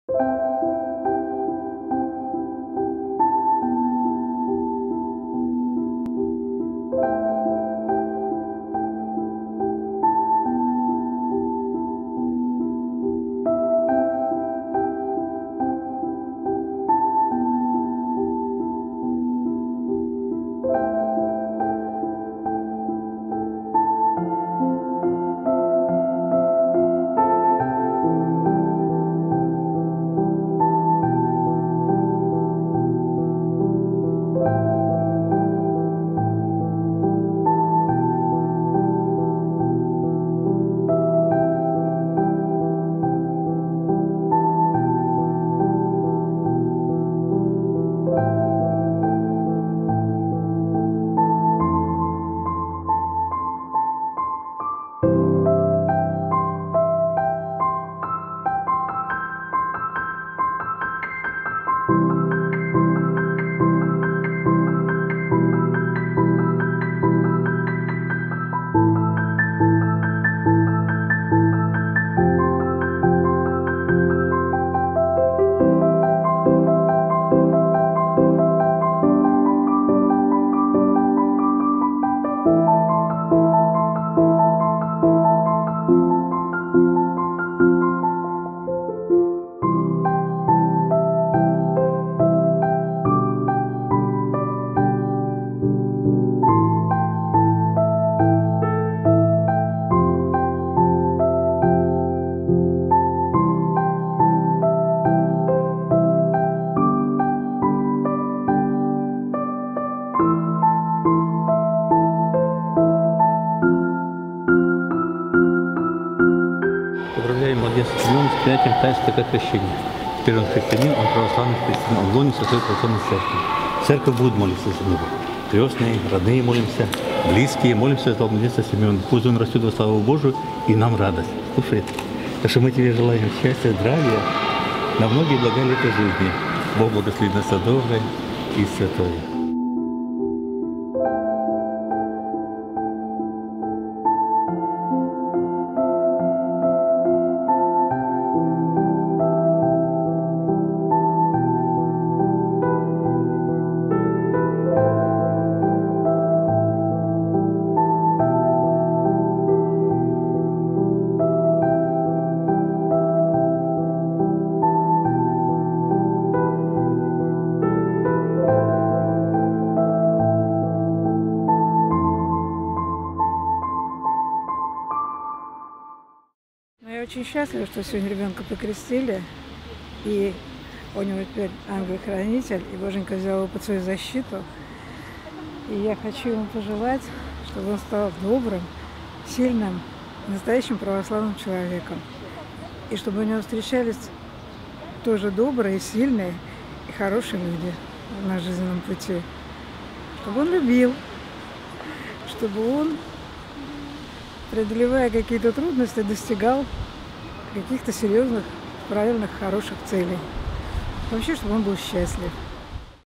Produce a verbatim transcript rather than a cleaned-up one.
Поздравляем младенца Симеона с принятием таинства крещения. Теперь он христианин, он православный христианин, он лонится Святой Православной Церкви. Церковь будет молиться за него. Крестные, родные молимся, близкие молимся за младенца Симеона. Пусть он растет во славу Божию и нам радость. Слушай, так что мы тебе желаем счастья, здравия, на многие блага лета жизни. Бог благословит нас доброе и святое. Я очень счастлива, что сегодня ребенка покрестили, и у него теперь ангел-хранитель, и Боженька взял его под свою защиту. И я хочу ему пожелать, чтобы он стал добрым, сильным, настоящим православным человеком. И чтобы у него встречались тоже добрые, сильные и хорошие люди на жизненном пути. Чтобы он любил, чтобы он, преодолевая какие-то трудности, достигал каких-то серьезных, правильных, хороших целей. Вообще, чтобы он был счастлив.